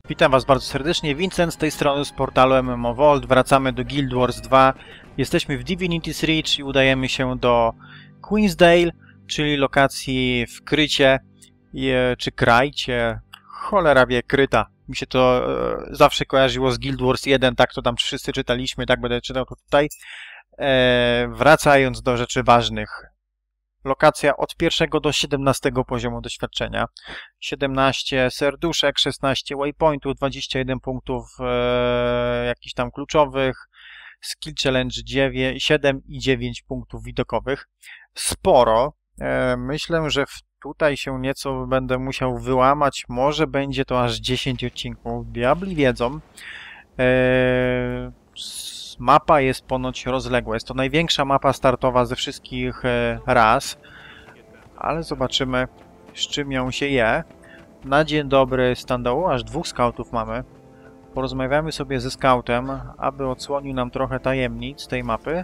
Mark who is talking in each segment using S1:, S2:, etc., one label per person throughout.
S1: Witam Was bardzo serdecznie, Vincent z tej strony z portalu MMO Vault. Wracamy do Guild Wars 2. Jesteśmy w Divinity's Reach i udajemy się do Queensdale, czyli lokacji w Krycie, czy Krajcie, cholera wie, Kryta. Mi się to zawsze kojarzyło z Guild Wars 1, tak to tam wszyscy czytaliśmy, tak będę czytał to tutaj. Wracając do rzeczy ważnych. Lokacja od 1 do 17 poziomu doświadczenia. 17 serduszek, 16 waypointów, 21 punktów jakichś tam kluczowych, skill challenge 7 i 9 punktów widokowych. Sporo. Myślę, że tutaj się nieco będę musiał wyłamać. Może będzie to aż 10 odcinków. Diabli wiedzą. Mapa jest ponoć rozległa. Jest to największa mapa startowa ze wszystkich ras. Ale zobaczymy, z czym ją się je. Na dzień dobry standardowo aż 2 skautów mamy. Porozmawiamy sobie ze skautem, aby odsłonił nam trochę tajemnic tej mapy.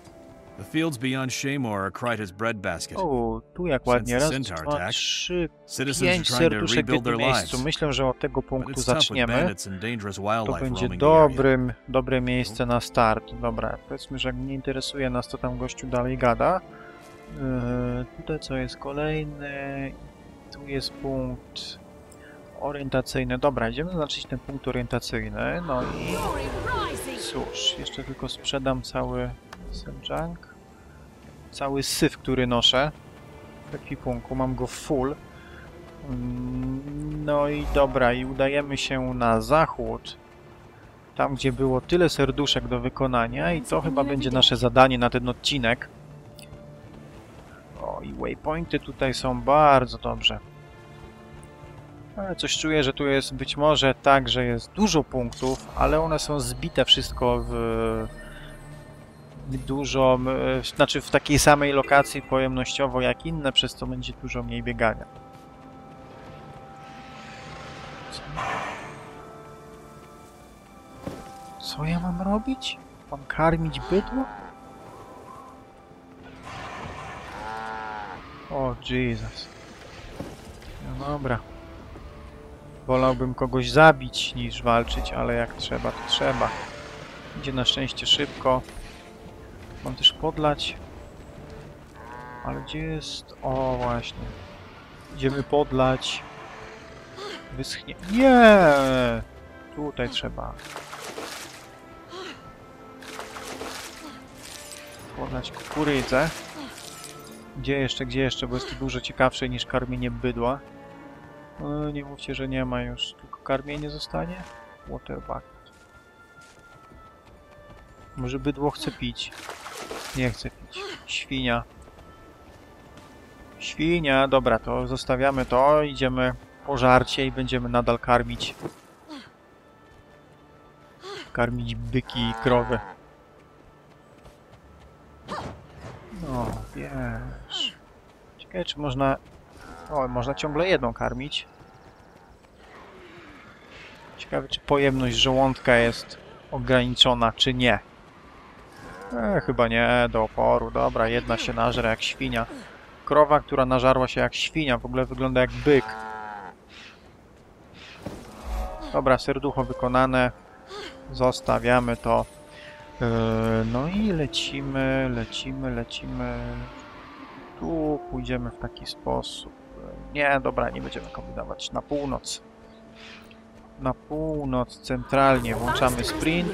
S1: O, tu jak ładnie. Raz, 2, 3, 5 serduszek w jednym miejscu. Myślę, że od tego punktu zaczniemy. To będzie dobre miejsce na start. Dobra, powiedzmy, że nie interesuje nas, co tam gościu dalej gada. Tutaj co jest kolejny? Tu jest punkt orientacyjny. Dobra, idziemy zaznaczyć ten punkt orientacyjny. No i cóż, jeszcze tylko sprzedam cały junk. Cały syf, który noszę w ekwipunku. Mam go full. No i dobra, i udajemy się na zachód. Tam, gdzie było tyle serduszek do wykonania i to chyba będzie nasze zadanie na ten odcinek. O, i waypointy tutaj są bardzo dobrze. Ale coś czuję, że tu jest być może tak, że jest dużo punktów, ale one są zbite wszystko znaczy w takiej samej lokacji pojemnościowo jak inne, przez co będzie dużo mniej biegania. Co ja mam robić? Mam karmić bydło? O, Jesus. No dobra. Wolałbym kogoś zabić niż walczyć, ale jak trzeba, to trzeba. Idzie na szczęście szybko. Mam też podlać. Ale gdzie jest? O, właśnie. Idziemy podlać. Wyschnie. Nie! Tutaj trzeba. Podlać kukurydzę. Gdzie jeszcze, bo jest to dużo ciekawsze niż karmienie bydła. No, nie mówcie, że nie ma już, tylko karmienie zostanie? Water bucket. Może bydło chce pić? Nie chce pić. Świnia. Świnia, dobra, to zostawiamy to, idziemy po żarcie i będziemy nadal karmić. Karmić byki i krowy. No, wiesz. Ciekawe, czy można... O, można ciągle jedną karmić. Ciekawe, czy pojemność żołądka jest ograniczona, czy nie. Chyba nie, do oporu. Dobra, jedna się nażre jak świnia. Krowa, która nażarła się jak świnia, w ogóle wygląda jak byk. Dobra, serducho wykonane. Zostawiamy to. No i lecimy. Tu pójdziemy w taki sposób. Nie, dobra, nie będziemy kombinować. Na północ. Na północ, centralnie. Włączamy sprint.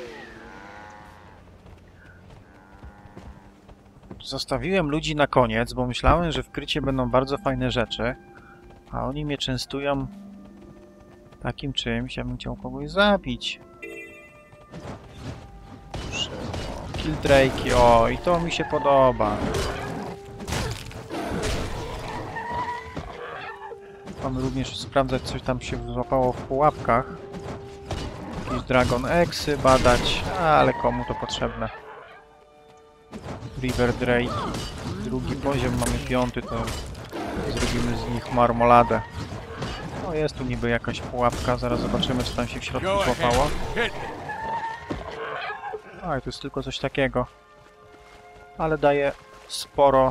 S1: Zostawiłem ludzi na koniec, bo myślałem, że w Krycie będą bardzo fajne rzeczy. A oni mnie częstują takim czymś, ja bym chciał kogoś zabić. Kill Drake'i, o, i to mi się podoba. Mamy również sprawdzać, coś tam się złapało w pułapkach. Jakieś Dragon Exy badać, ale komu to potrzebne. River Drake'i. Drugi poziom, mamy 5, to zrobimy z nich marmoladę. O, jest tu niby jakaś pułapka, zaraz zobaczymy, co tam się w środku złapało. A, to jest tylko coś takiego. Ale daje sporo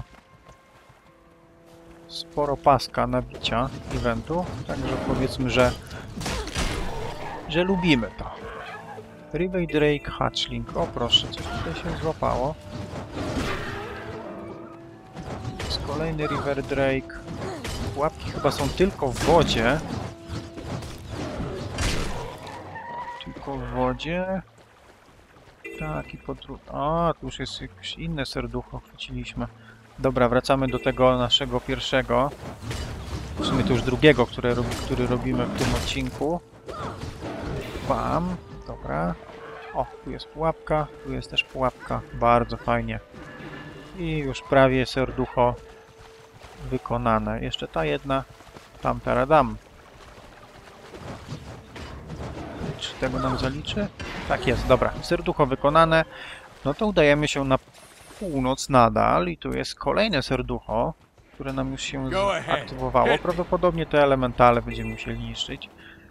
S1: paska nabicia eventu, także powiedzmy, że że lubimy to. River Drake Hatchling. O proszę, coś tutaj się złapało. Jest kolejny River Drake. Pułapki chyba są tylko w wodzie. Tylko w wodzie. Tak, i a, tu już jest jakieś inne serducho, chwyciliśmy. Dobra, wracamy do tego naszego pierwszego. W sumie to już drugiego, który robimy w tym odcinku. Bam. Dobra. O, tu jest pułapka, tu jest też pułapka. Bardzo fajnie. I już prawie serducho wykonane. Jeszcze ta jedna. Tam, taradam. Czy tego nam zaliczy? Tak jest, dobra. Serducho wykonane. No to udajemy się na północ nadal i tu jest kolejne serducho, które nam już się aktywowało. Prawdopodobnie te elementale będziemy musieli niszczyć.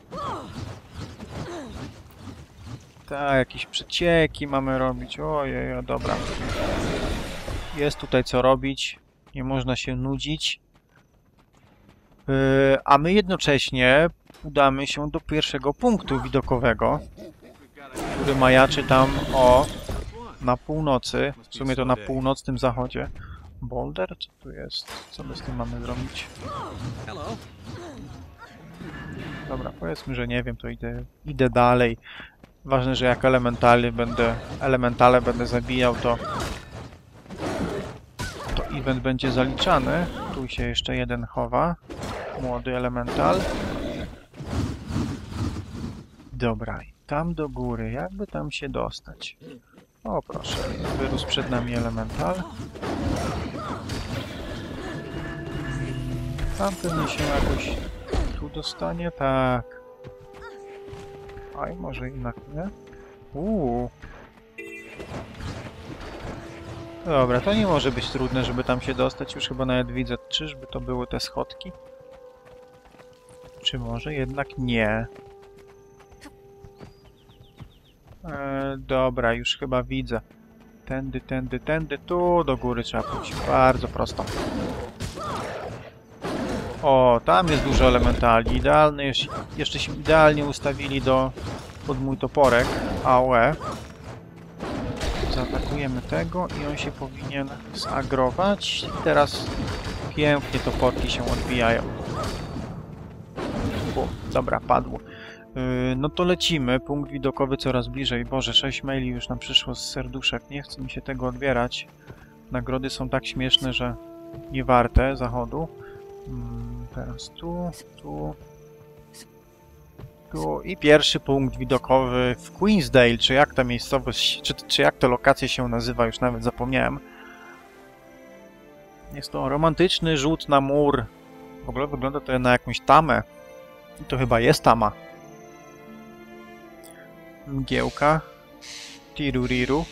S1: Tak, jakieś przecieki mamy robić. Ojej, dobra. Jest tutaj co robić. Nie można się nudzić. A my jednocześnie udamy się do pierwszego punktu widokowego, który majaczy tam na północy. W sumie to na północnym zachodzie. Boulder? Co tu jest? Co my z tym mamy zrobić? Dobra, powiedzmy, że nie wiem, to idę dalej. Ważne, że jak elementale będę zabijał, to event będzie zaliczany. Tu się jeszcze jeden chowa. Młody elemental. Dobra, i tam do góry. Jakby tam się dostać? O, proszę. Wyrósł przed nami elemental. Tam pewnie się jakoś tu dostanie. Tak. Aj, może jednak nie? Dobra, to nie może być trudne, żeby tam się dostać. Już chyba nawet widzę, czyżby to były te schodki? Czy może jednak nie? Dobra, już chyba widzę. Tędy. Tu do góry trzeba pójść. Bardzo prosto. O, tam jest dużo elementali. Idealne, jeszcze się idealnie ustawili pod mój toporek. AOE. Zaatakujemy tego i on się powinien zagrować. I teraz pięknie toporki się odbijają. Dobra, padło. No to lecimy. Punkt widokowy coraz bliżej. Boże, 6 maili już nam przyszło z serduszek. Nie chce mi się tego odbierać. Nagrody są tak śmieszne, że nie warte zachodu. Teraz tu i pierwszy punkt widokowy w Queensdale, czy jak ta miejscowość, czy jak ta lokacja się nazywa, już nawet zapomniałem. Jest to romantyczny rzut na mur. W ogóle wygląda to na jakąś tamę. I to chyba jest tama. Mgiełka. Tiruriru.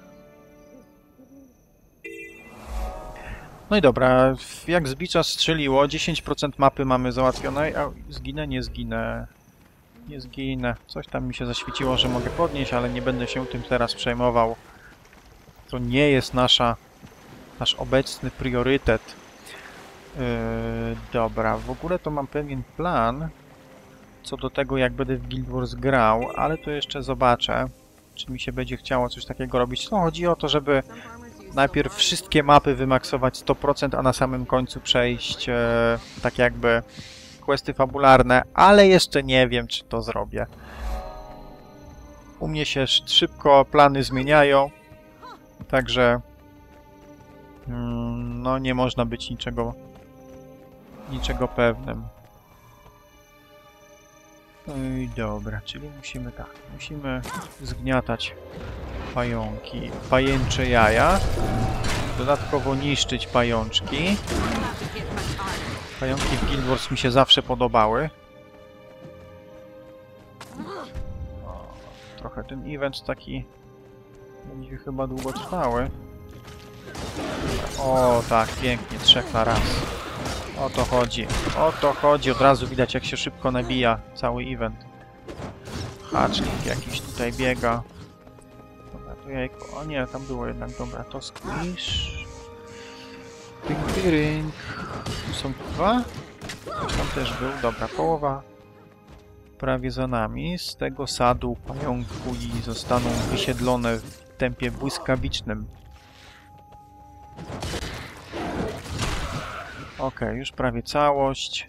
S1: No i dobra, jak z bicza strzeliło, 10% mapy mamy załatwione. A zginę, nie zginę. Nie zginę. Coś tam mi się zaświeciło, że mogę podnieść, ale nie będę się tym teraz przejmował. To nie jest nasz obecny priorytet. Dobra, w ogóle to mam pewien plan co do tego, jak będę w Guild Wars grał, ale to jeszcze zobaczę, czy mi się będzie chciało coś takiego robić. No, chodzi o to, żeby najpierw wszystkie mapy wymaksować 100%, a na samym końcu przejść tak jakby questy fabularne, ale jeszcze nie wiem, czy to zrobię. U mnie się szybko plany zmieniają, także no nie można być niczego pewnym. No i dobra, czyli musimy zgniatać pająki, pajęcze jaja, dodatkowo niszczyć pajączki. Pająki w Guild Wars mi się zawsze podobały. Trochę ten event taki będzie chyba długotrwały. O tak, pięknie, 3 na raz. O to chodzi. O to chodzi. Od razu widać, jak się szybko nabija cały event. Hatchling jakiś tutaj biega. Dobra, to jajko. O nie, tam było jednak. Dobra, to squish. Ring. Tu są 2. Tam też był. Dobra, połowa. prawie za nami z tego sadu pająku i zostaną wysiedlone w tempie błyskawicznym. Okej, już prawie całość.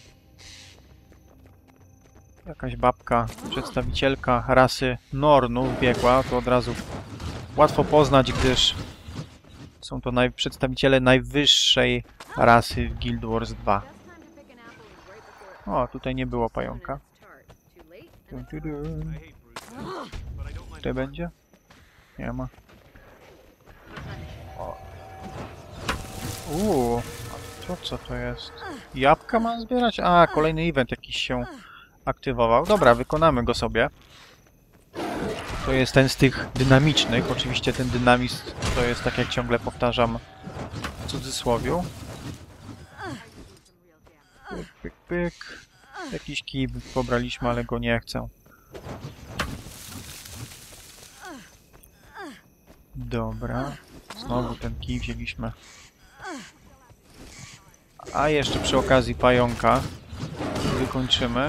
S1: Jakaś babka, przedstawicielka rasy Nornów biegła, to od razu łatwo poznać, gdyż są to przedstawiciele najwyższej rasy w Guild Wars 2. O, tutaj nie było pająka. Tutaj będzie? Nie ma. A co to jest? Jabłka mam zbierać? A, kolejny event jakiś się aktywował. Dobra, wykonamy go sobie. To jest ten z tych dynamicznych. Oczywiście ten dynamizm to jest, tak jak ciągle powtarzam, w cudzysłowiu. Pyk, pyk, pyk. Jakiś kij pobraliśmy, ale go nie chcę. Dobra. Znowu ten kij wzięliśmy. A jeszcze przy okazji pająka wykończymy.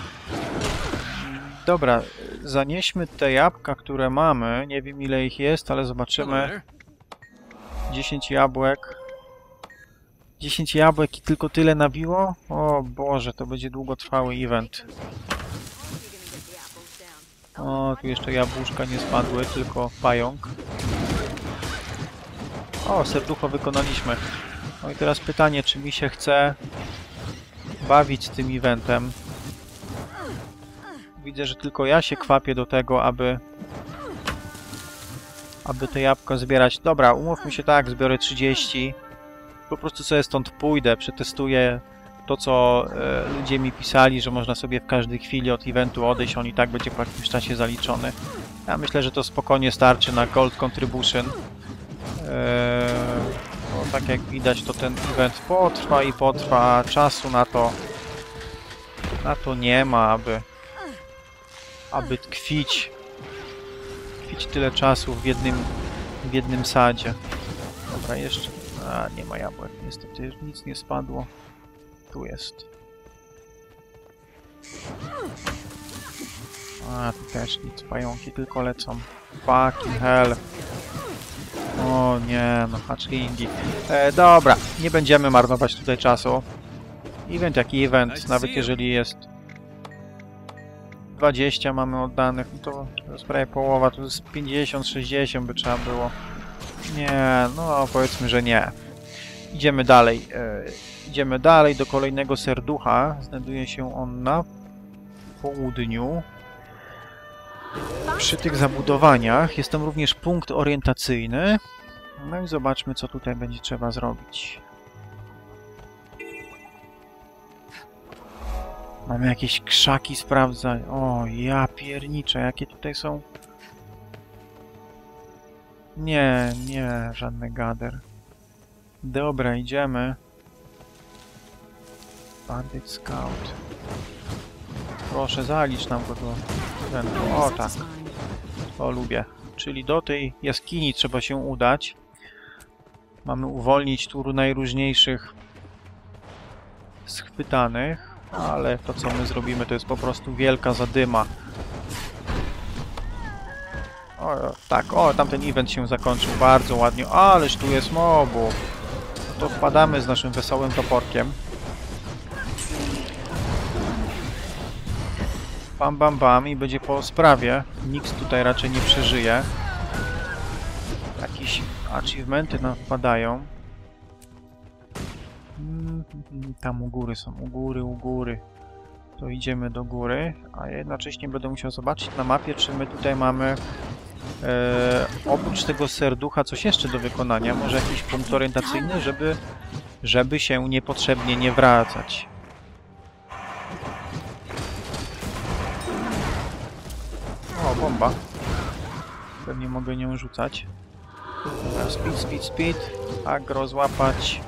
S1: Dobra, zanieśmy te jabłka, które mamy. Nie wiem, ile ich jest, ale zobaczymy. 10 jabłek. 10 jabłek i tylko tyle nabiło? O Boże, to będzie długotrwały event. O, tu jeszcze jabłuszka nie spadły, tylko pająk. O, serducho wykonaliśmy. No i teraz pytanie, czy mi się chce bawić tym eventem. Widzę, że tylko ja się kwapię do tego, aby te jabłka zbierać. Dobra, umówmy się tak, zbiorę 30. Po prostu sobie stąd pójdę, przetestuję to, co ludzie mi pisali, że można sobie w każdej chwili od eventu odejść, on i tak będzie po jakimś czasie zaliczony. Ja myślę, że to spokojnie starczy na Gold Contribution. No, tak jak widać, to ten event potrwa i potrwa, a czasu na to nie ma, aby tkwić tyle czasu w jednym sadzie. Dobra, jeszcze... A, nie ma jabłek, niestety nic nie spadło. Tu jest. A, tu też nic, pająki tylko lecą. Fucking hell. O nie, no hatchlingi. Dobra, nie będziemy marnować tutaj czasu. Event jak event, nawet jeżeli jest 20 mamy oddanych, no to jest prawie połowa, to jest 50-60 by trzeba było. Nie, no powiedzmy, że nie. Idziemy dalej. Idziemy dalej do kolejnego serducha. Znajduje się on na południu. Przy tych zabudowaniach jest tam również punkt orientacyjny. No i zobaczmy, co tutaj będzie trzeba zrobić. Mamy jakieś krzaki, sprawdzaj. O, ja pierniczę, jakie tutaj są... Nie, żadny gader. Dobra, idziemy. Bandit Scout. Proszę, zalicz nam go do eventu. O, tak. To lubię. Czyli do tej jaskini trzeba się udać. Mamy uwolnić tu najróżniejszych schwytanych, ale to, co my zrobimy, to jest po prostu wielka zadyma. O, tak, o, tamten event się zakończył bardzo ładnie. Ależ tu jest mobu. No to wpadamy z naszym wesołym toporkiem. Bam, bam, bam i będzie po sprawie. Nikt tutaj raczej nie przeżyje. Jakieś achievementy nam wpadają. Tam u góry są, u góry. To idziemy do góry, a jednocześnie będę musiał zobaczyć na mapie, czy my tutaj mamy oprócz tego serducha coś jeszcze do wykonania. Może jakiś punkt orientacyjny, żeby się niepotrzebnie nie wracać. O, bomba. Pewnie mogę nią rzucać. Dobra, speed. Agro złapać.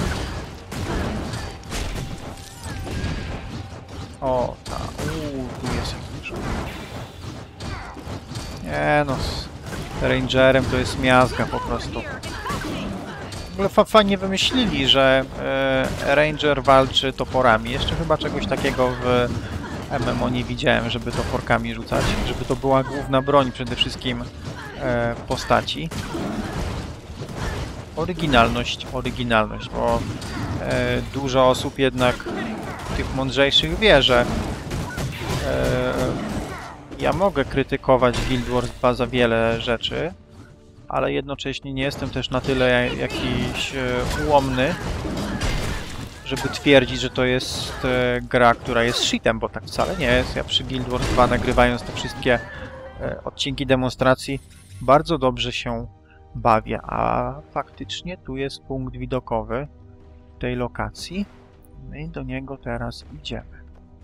S1: O, tak. Tu jest jakiś. Nie no, z Rangerem to jest miazga po prostu. W ogóle fajnie wymyślili, że Ranger walczy toporami. Jeszcze chyba czegoś takiego w MMO nie widziałem, żeby toporkami rzucać, żeby to była główna broń przede wszystkim postaci. Oryginalność, bo dużo osób jednak tych mądrzejszych wie, że ja mogę krytykować Guild Wars 2 za wiele rzeczy, ale jednocześnie nie jestem też na tyle jakiś ułomny, żeby twierdzić, że to jest gra, która jest shitem, bo tak wcale nie jest. Ja przy Guild Wars 2, nagrywając te wszystkie odcinki demonstracji, bardzo dobrze się bawię, a faktycznie tu jest punkt widokowy tej lokacji. My do niego teraz idziemy.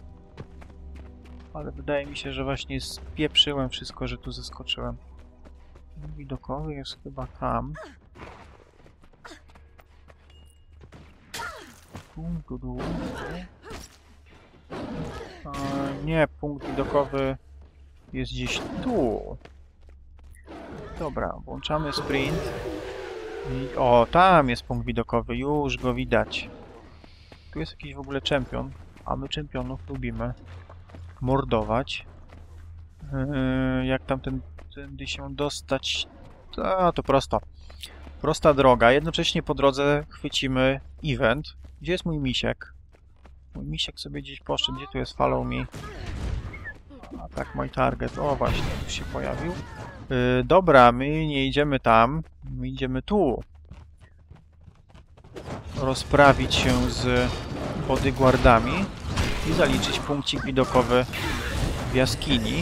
S1: Ale wydaje mi się, że właśnie spieprzyłem wszystko, że tu zeskoczyłem. Punkt widokowy jest chyba tam. Nie, punkt widokowy jest gdzieś tu. Dobra, włączamy sprint. I, o, tam jest punkt widokowy, już go widać. Tu jest jakiś w ogóle czempion, a my czempionów lubimy mordować. Jak tam tędy się dostać? To prosto. Prosta droga. Jednocześnie po drodze chwycimy event. Gdzie jest mój misiek? Mój misiek sobie gdzieś poszedł. Gdzie tu jest follow me? A tak, mój target. O, właśnie, tu się pojawił. Dobra, my nie idziemy tam. My idziemy tu. Rozprawić się z bodyguardami i zaliczyć punkcik widokowy w jaskini.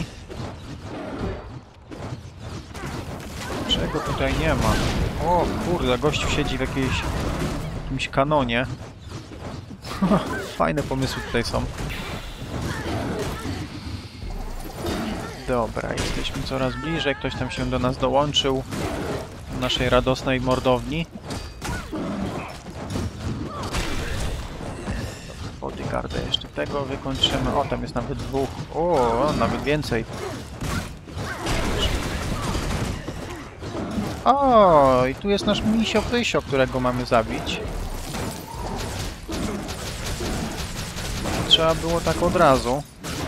S1: Czego tutaj nie ma? O kurde, gościu siedzi w jakimś kanonie. Fajne pomysły tutaj są. Dobra, jesteśmy coraz bliżej. Ktoś tam się do nas dołączył. Do naszej radosnej mordowni. Bodyguarda jeszcze tego wykończymy. O, tam jest nawet dwóch. O, nawet więcej. O, i tu jest nasz misio-pysio, którego mamy zabić. Trzeba było tak od razu.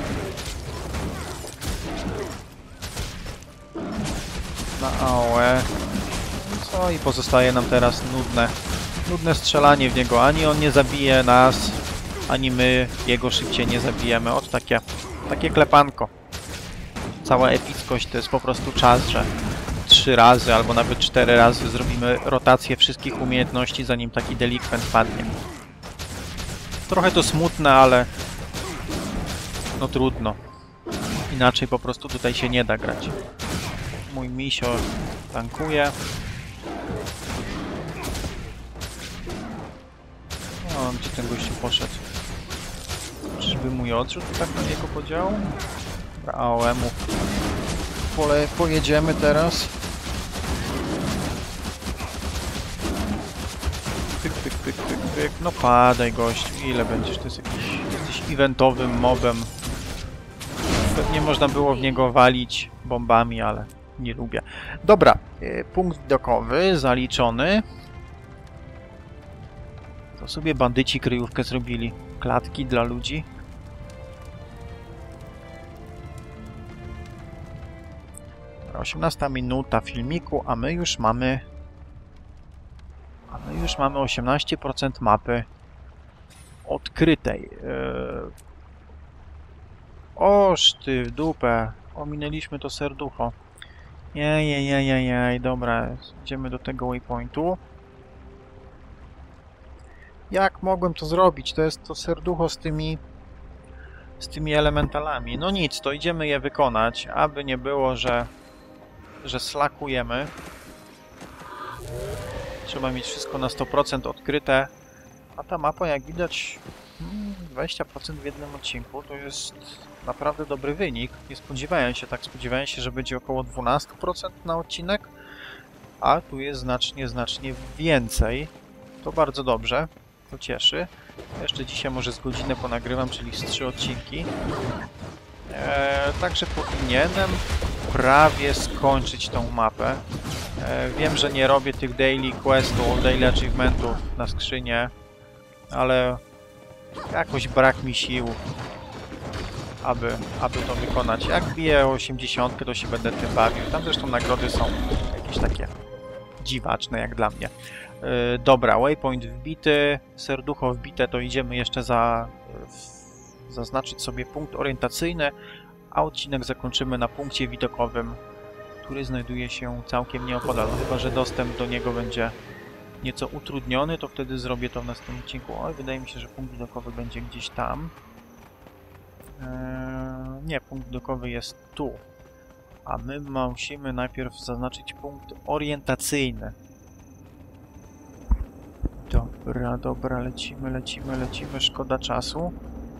S1: Na AOE. Co? I pozostaje nam teraz nudne strzelanie w niego. Ani on nie zabije nas, ani my jego szybciej nie zabijemy. Ot takie klepanko. Cała epickość to jest po prostu czas, że 3 razy albo nawet 4 razy zrobimy rotację wszystkich umiejętności, zanim taki delikwent padnie. Trochę to smutne, ale no trudno. Inaczej po prostu tutaj się nie da grać. Mój misio tankuje. O, gdzie ten gościu poszedł? Czyżby mój odrzut tak na niego podziałał? Dobra, AOM-u. Pojedziemy teraz. Pyk, pyk, pyk, pyk, pyk. No padaj gościu, ile będziesz? To jest jesteś eventowym mobem. Pewnie można było w niego walić bombami, ale nie lubię. Dobra, punkt widokowy zaliczony. To sobie bandyci kryjówkę zrobili. Klatki dla ludzi. Dobra, 18 minuta filmiku, a my już mamy 18% mapy odkrytej. Oż ty w dupę. Ominęliśmy to serducho. Jej, dobra. Idziemy do tego waypointu. Jak mogłem to zrobić? To jest to serducho z tymi elementalami. No nic, to idziemy je wykonać, aby nie było, że slakujemy. Trzeba mieć wszystko na 100% odkryte. A ta mapa, jak widać, 20% w jednym odcinku, to jest naprawdę dobry wynik. Nie spodziewałem się tak. Spodziewałem się, że będzie około 12% na odcinek, a tu jest znacznie więcej. To bardzo dobrze. To cieszy. Jeszcze dzisiaj może z godzinę ponagrywam, czyli z 3 odcinki. Także powinienem prawie skończyć tą mapę. Wiem, że nie robię tych daily questów, daily achievementów na skrzynię, ale jakoś brak mi sił, aby to wykonać. Jak wbiję 80, to się będę tym bawił. Tam zresztą nagrody są jakieś takie dziwaczne jak dla mnie. Dobra, waypoint wbity, serducho wbite, to idziemy jeszcze zaznaczyć sobie punkt orientacyjny, a odcinek zakończymy na punkcie widokowym, który znajduje się całkiem nieopodal. Chyba że dostęp do niego będzie nieco utrudniony, to wtedy zrobię to w następnym odcinku. Oj, wydaje mi się, że punkt widokowy będzie gdzieś tam. Nie, punkt widokowy jest tu. A my musimy najpierw zaznaczyć punkt orientacyjny. Dobra, dobra, lecimy, szkoda czasu.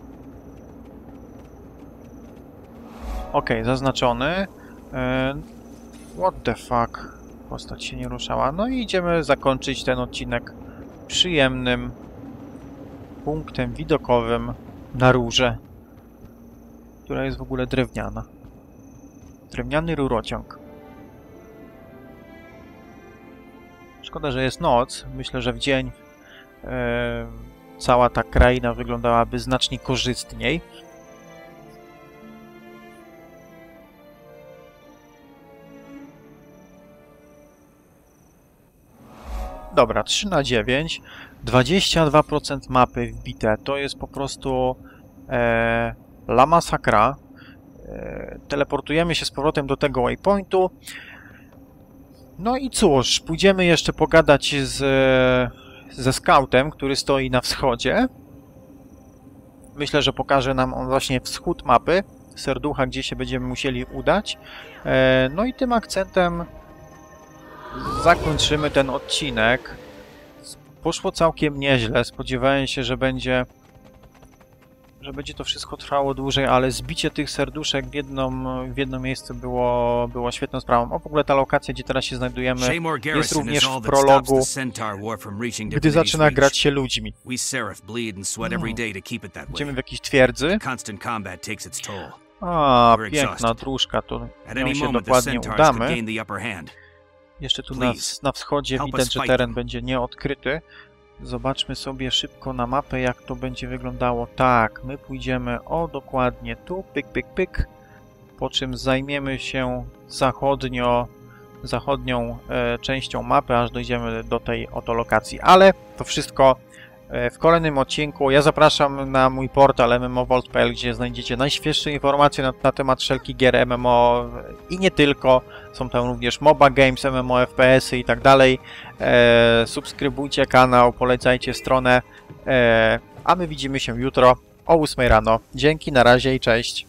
S1: Ok, zaznaczony. What the fuck? Postać się nie ruszała. No i idziemy zakończyć ten odcinek przyjemnym punktem widokowym na rurze, która jest w ogóle drewniana. Drewniany rurociąg. Szkoda, że jest noc. Myślę, że w dzień cała ta kraina wyglądałaby znacznie korzystniej. Dobra, 3/9. 22% mapy wbite. To jest po prostu la masakra. Teleportujemy się z powrotem do tego waypointu. No i cóż, pójdziemy jeszcze pogadać ze scoutem, który stoi na wschodzie. Myślę, że pokaże nam on właśnie wschód mapy, serducha, gdzie się będziemy musieli udać. No i tym akcentem zakończymy ten odcinek. Poszło całkiem nieźle. Spodziewałem się, że będzie to wszystko trwało dłużej, ale zbicie tych serduszek w jedno miejsce było świetną sprawą. O, w ogóle ta lokacja, gdzie teraz się znajdujemy, jest również w prologu, gdy zaczyna grać się ludźmi. Idziemy w jakiejś twierdzy. A, piękna dróżka, to nią się dokładnie udamy. Jeszcze tu na wschodzie widać, że teren będzie nieodkryty. Zobaczmy sobie szybko na mapę, jak to będzie wyglądało. Tak, my pójdziemy dokładnie tu, pyk, pyk, pyk, po czym zajmiemy się zachodnią częścią mapy, aż dojdziemy do tej oto lokacji. Ale to wszystko w kolejnym odcinku. Ja zapraszam na mój portal mmovault.pl, gdzie znajdziecie najświeższe informacje na temat wszelkich gier MMO i nie tylko. Są tam również MOBA Games, MMO, FPS-y i tak dalej. Subskrybujcie kanał, polecajcie stronę, a my widzimy się jutro o 8 rano. Dzięki, na razie i cześć.